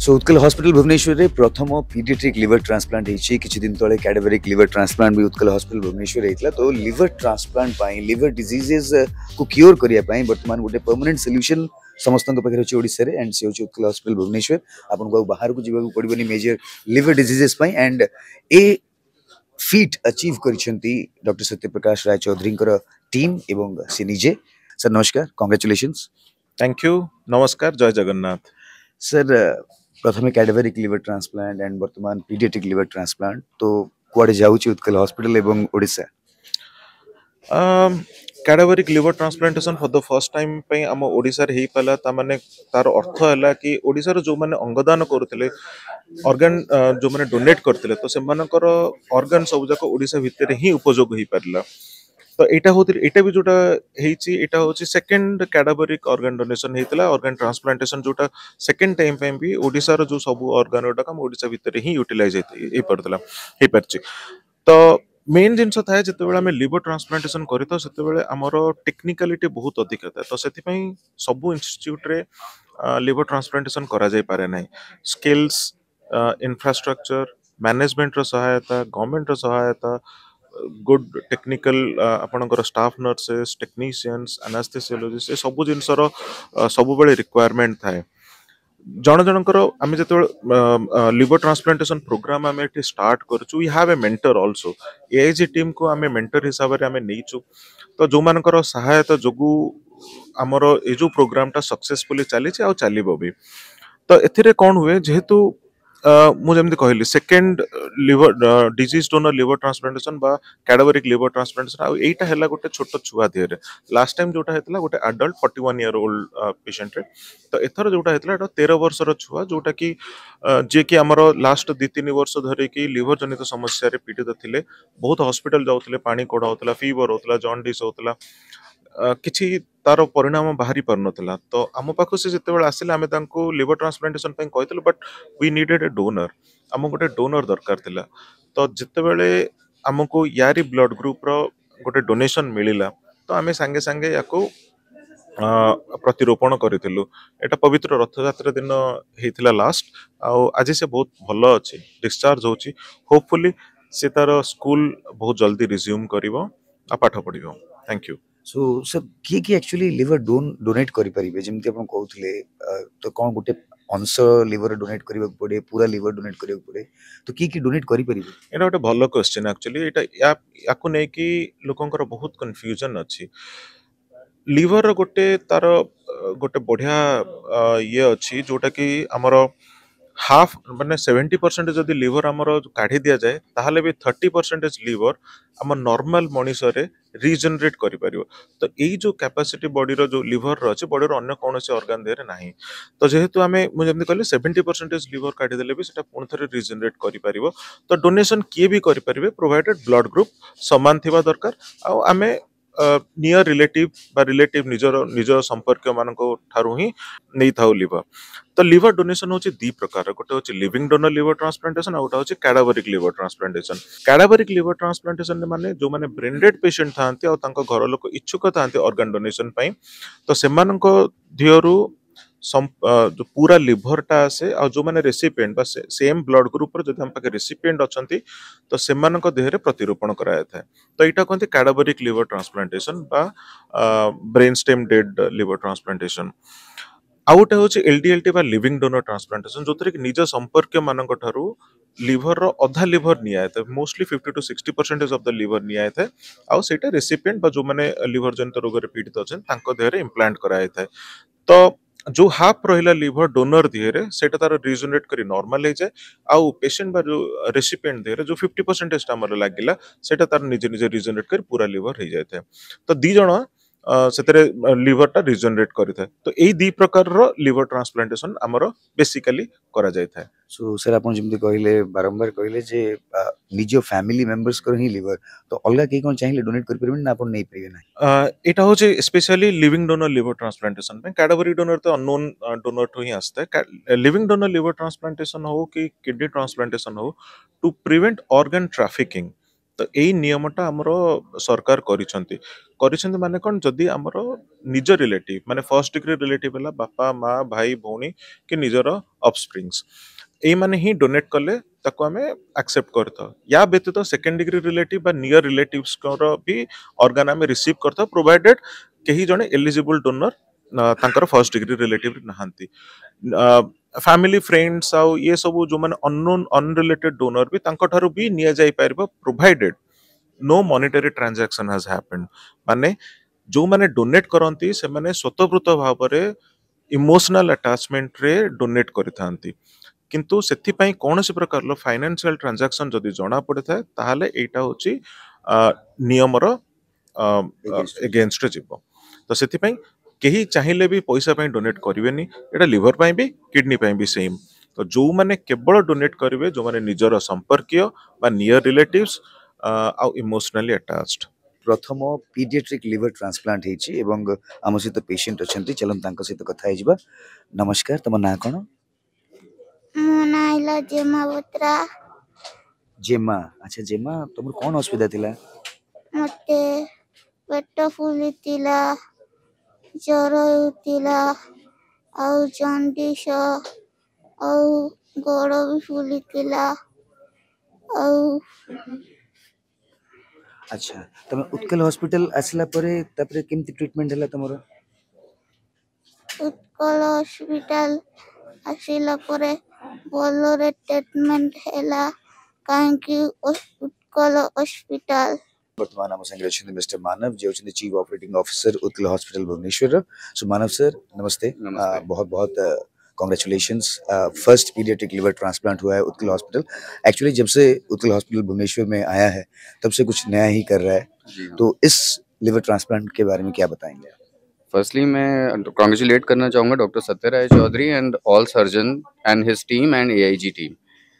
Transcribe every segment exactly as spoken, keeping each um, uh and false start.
सो Utkal hospital Bhubaneswar रे प्रथम paediatric liver transplant होइछि किछि दिन तळे कैडेवरिक लिवर ट्रांसप्लांट भी उत्कल हॉस्पिटल भुवनेश्वर हेतला तो लिवर ट्रांसप्लांट पाई लिवर डिजीजेस को क्योर करिया पाई वर्तमान गोटे परमानेंट सॉल्यूशन समस्त पाखे अच्छे ओडिशा रे एंड से होछि उत्कल हॉस्पिटल भुवनेश्वर आपन को बाहर को जीवा पड़बनी मेजर लिवर डिजीजेस पाई एंड ए फीट अचीव करिसेंती डॉक्टर सत्यप्रकाश राय चौधरी टीम एवं से निजे सर नमस्कार कांग्रेचुलेशंस थैंक यू नमस्कार जय जगन्नाथ सर प्रथम कैडेवरिक लिवर ट्रांसप्लांट एंड वर्तमान पीडियाट्रिक लिवर ट्रांसप्लांट तो कुआडे जाउची उत्कल हॉस्पिटल एवं Odisha cadaveric liver transplantation for the first time पे आम ओडिशा रे ही पाला ता माने तार अर्थ हैला कि ओडिशा रो जो माने अंगदान करथिले ऑर्गन जो माने डोनेट करथिले तो से मानकर ऑर्गन सब जाक ओडिशा भितर ही उपयोग ही पारला तो एटा होती एटा भी जोटा हेची एटा होची सेकंड कैडेवरिक ऑर्गन डोनेशन हेतला ऑर्गन ट्रांसप्लांटेशन जोटा सेकंड टाइम पे भी ओडिशा रो जो सब ऑर्गन ओटा हम ओडिशा भितर ही यूटिलाइज हे परतला हे परची तो मेन जिनस थाए जते बेला में लिवर ट्रांसप्लांटेशन करी तो सेते बेले हमरो टेक्निकलिटी बहुत अधिक था तो सेति पई सब इंस्टीट्यूट रे लिवर ट्रांसप्लांटेशन करा जाय पारे नै स्किल्स इंफ्रास्ट्रक्चर मैनेजमेंट रो सहायता गवर्नमेंट रो सहायता गुड टेक्निकल आपणकर स्टाफ नर्सेस टेक्नीशियंस एनास्थेसियोलॉजिस्ट सब जिनसर सब बेले रिक्वायरमेंट थाए जन जनकर आम जो लिवर ट्रांसप्लांटेशन प्रोग्राम आम ये स्टार्ट करूँ we have a mentor also AIG team को आम मेंटर हिसाब से आम नहींचु तो जो मानकर सहायता जोगु आमर ये जो प्रोग्राम सक्सेसफुली चली चलो भी तो एथिरे कौन हुए जेहेतु मुझे कहली second liver disease donor liver transplantation बा कैडेवरिक लिवर ट्रांसप्लांटेशन आ एटा हैला गोटे छोट छुआ देहरे लास्ट टाइम जोटा हेतला गोटे adult forty one year old patient रे तो एथर जोटा हेतला एटा तेरह वर्षर छुआ जोटा कि जे कि हमर लास्ट दो तीन वर्ष धरे कि लिवर जनित समस्या रे पीड़ित थिले बहुत हॉस्पिटल जाउतले पानी कोडा होतला फीवर होतला जॉन्डिस होतला किछि तार परिणाम बाहरी पार नथला तो आम पाखु से जते बेला आसिले आमे तांको लिवर ट्रांसप्लांटेशन पे कहतले but we needed a donor आम गोटे डोनर दरकार थिला तो जते बेले हमको यारी ब्लड ग्रुप रो गोटे डोनेशन मिलिला तो आमे संगे संगे याको प्रतिरोपण करिथिलु एटा पवित्र रथ यात्रा दिन हेतिला लास्ट आ आज से बहुत भलो अछि डिस्चार्ज होछि होपफुली से तार स्कूल बहुत जल्दी रिज्यूम करिवो आ पाठ पढिवो थैंक यू सो सर किए कि एक्चुअली लिवर डोन डोनेट करि परिबे जेमति आपण कहउथले तो कोन गुटे अंश लिवर डोनेट करिबा पड़े पूरा लिवर डोनेट करिबा पड़े तो की की डोनेट करि परिबे एटा गोटे भलो क्वेश्चन एक्चुअली एटा या याकु नै कि लोकंकर बहुत कंफ्यूजन अछि लिवर गोटे तार गोटे बढ़िया ये अच्छी जोटा कि आमर हाफ माने सेवेंटी परसेंट जदि लिवर आमर काढ़ी दिया जाए ताहले भी थर्टी परसेंटेज लिवर आम नॉर्मल मनीष रे रिजेनरेट करि परिबो तो एई जो कैपेसिटी बॉडी रो जो लिवर रो अछि बॉडी रो अन्य कोनोसी ऑर्गन देरे नाही तो जेहेतु आमे मु जेमति कहले सेवेंटी परसेंटेज लिवर काढ़ी देले भी सेटा पुन थरे रिजेनरेट करि परिबो तो डोनेशन किए भी करि परिबे प्रोवाइडेड ब्लड ग्रुप समान थिबा दरकार आ आमे नियर रिलेटिव बा रिलेटिव निजर निजर संपर्क मानको ठारू ही नै थाउ लिवर तो लिवर डोनेशन होची दी प्रकार गोटे होची लिविंग डोनर लिवर ट्रांसप्लांटेशन आ गोटे होची cadaveric liver transplantation cadaveric liver transplantation माने जो माने ब्रेनडेड पेशेंट थांती आ तांको घर लोक इच्छुक थांती ऑर्गन डोनेशन पई तो सेमानको धियरु जो पूरा लिवर टा आसे आ जो माने रेसिपिएंट बा सेम ब्लड ग्रुप रो जदि हम पाके रेसिपिएंट अछंती तो सेमानको देहरे प्रतिरूपण कराय थाए तो इटा कहते कैडेवरिक लिवर ट्रांसप्लांटेशन बा brain stem dead liver transplantation आउटे होची एलडीएलटी बा लिविंग डोनर ट्रांसप्लांटेशन जोतरे कि निज संपर्क मानक ठारू लिवर रो अधा लिवर निया था mostly fifty to sixty percentage of the liver निया था आ सेटा रेसिपिएंट बा जो माने लिवर जनित रोग रे पीड़ित अछन तांको देहरे इम्प्लांट कराय था तो जो हाफ रहिला लिवर डोनर दिहरे सेटा तार रिजोनेट करी नॉर्मल हे जाय आउ पेशेंट बा जो रेसिपिएंट दिहरे जो फिफ्टी परसेंटेज हमर लागिला सेटा तार निजे निजे रिजोनेट कर पूरा लिवर हे जाय था तो दी जण सेतरे लिवर टा रिजनरेट करि थाए तो एई दी प्रकार रो लिवर ट्रांसप्लांटेशन हमरो बेसिकली करा जाय थाए सो सर आपण जेमति कहिले बारंबार कहिले जे निजो फैमिली मेंबर्स कर ही लिवर तो अलगा के कोन चाहिए डोनेट कर परबे ना आपण नै परिबे ना एटा होचे specially living donor liver transplantation पे कैडेवरी डोनर तो अननोन डोनर तो ही आस्ते लिविंग डोनर लिवर ट्रांसप्लांटेशन हो कि किडनी ट्रांसप्लांटेशन हो टू प्रिवेंट ऑर्गन ट्रैफिकिंग तो यही नियमटा आमर सरकार करिसेंती करिसेंती माने कोन जदी आमर निज रिलेटिव माने फर्स्ट डिग्री रिलेटिव हला बापा माँ भाई भौणी कि निजर ऑफस्प्रिंग्स एई माने ही डोनेट कले ताको आमे एक्सेप्ट करता या व्यतीत सेकेंड डिग्री रिलेटिव बा नियर रिलेटिव्स कर भी ऑर्गन आमे रिसीव करता प्रोवाइडेड केही जणे एलिजिबल डोनर तांकर फर्स्ट डिग्री रिलेटिव नहांती फैमिली फ्रेंड्स आउ ये सब जो माने अननोन अनरिलेटेड डोनर भी तांको ठारू भी निया जाई पारिबो provided no monetary transaction has happened माने जो माने डोनेट करंती से माने स्वतःप्रत भाव रे इमोशनल अटैचमेंट रे डोनेट करिथांती किंतु सेथि पई कोनोसी प्रकार लो फाइनेंशियल ट्रांजैक्शन जदी जणा पड़े थाए ताहाले एटा होची नियमर एगेंस्ट जीवो तो सेथि पई केही चाहिए भी पैसा पई डोनेट करिवेनी एटा लिवर पई भी किडनी पई भी सेम तो जो माने केवल डोनेट करिवे जो माने निजर संपर्कीय बा नियर रिलेटिव्स आ इमोशनली अटैच्ड प्रथम पीडियाट्रिक लिवर ट्रांसप्लांट हेची एवं आम सहित पेशेंट अछंती चलन तांको सहित कथा हे जिबा नमस्कार तुम ना कोन मो ना इला जेमा बत्रा जेमा अच्छा जेमा तुम कोन असुविधा थिला मते पेट फुलितिला ज्वर होतिला औ जॉन्डिस औ गोड़ भी फुलितिला औ अच्छा तुम उत्कल हॉस्पिटल आसला परे तपरे केमती ट्रीटमेंट हला तमरो उत्कल हॉस्पिटल आसिला परे बोलरे ट्रीटमेंट हैला काहे कि उत्कल हॉस्पिटल वर्तमान आम संगे अच्छे मिस्टर मानव जे होचंदी chief operating officer Utkal hospital Bhubaneswar so Manav sir नमस्ते नमस्ते। uh, बहुत बहुत congratulations first paediatric liver transplant हुआ है उत्कल हॉस्पिटल एक्चुअली जब से उत्कल हॉस्पिटल भुवनेश्वर में आया है तब से कुछ नया ही कर रहा है जी हाँ। तो इस लिवर ट्रांसप्लांट के बारे में क्या बताएंगे आप फर्स्टली मैं कॉन्ग्रेचुलेट करना चाहूँगा doctor Satyaray Chaudhury and all surgeon and his team and AIG team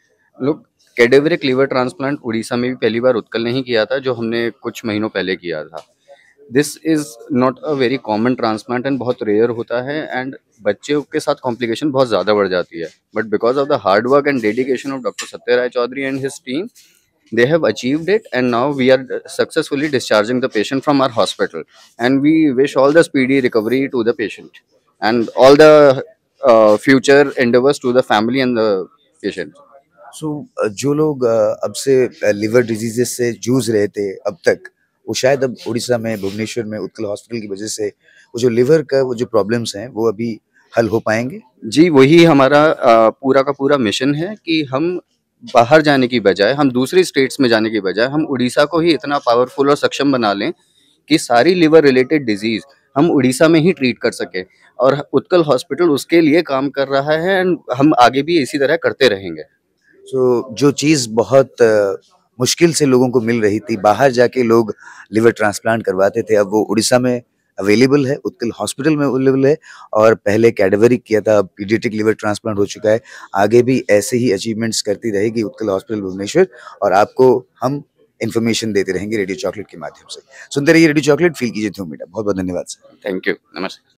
लोग कैडेवरिक लिवर ट्रांसप्लांट उड़ीसा में भी पहली बार उत्कल ने ही किया था जो हमने कुछ महीनों पहले किया था this is not a very common transplant and बहुत रेयर होता है एंड बच्चे के साथ कॉम्प्लिकेशन बहुत ज़्यादा बढ़ जाती है but because of the hard work and dedication of doctor Satyaray Chaudhury and his team they have achieved it and now we are successfully discharging the patient from our hospital and we wish all the speedy recovery to the patient and all the uh, future endeavors to the family and the patient. So so, जो लोग uh, अब से liver diseases से जूझ रहे थे अब तक वो शायद अब उड़ीसा में भुवनेश्वर में उत्कल हॉस्पिटल की वजह से वो जो लिवर का वो जो प्रॉब्लम्स हैं वो अभी हल हो पाएंगे जी वही हमारा uh, पूरा का पूरा मिशन है कि हम बाहर जाने की बजाय हम दूसरी स्टेट्स में जाने की बजाय हम उड़ीसा को ही इतना पावरफुल और सक्षम बना लें कि सारी लिवर रिलेटेड डिजीज हम उड़ीसा में ही ट्रीट कर सके और उत्कल हॉस्पिटल उसके लिए काम कर रहा है एंड हम आगे भी इसी तरह करते रहेंगे सो so, जो चीज़ बहुत uh, मुश्किल से लोगों को मिल रही थी बाहर जाके लोग लिवर ट्रांसप्लांट करवाते थे अब वो उड़ीसा में अवेलेबल है उत्कल हॉस्पिटल में अवेलेबल है और पहले कैडेवरिक किया था अब पीडियाट्रिक लिवर ट्रांसप्लांट हो चुका है आगे भी ऐसे ही अचीवमेंट्स करती रहेगी उत्कल हॉस्पिटल भुवनेश्वर और आपको हम इन्फॉर्मेशन देते रहेंगे रेडियो चॉकलेट के माध्यम से सुनते रहिए रेडियो चॉकलेट फील कीजिए धूम मीठा बहुत बहुत धन्यवाद सर थैंक यू नमस्ते।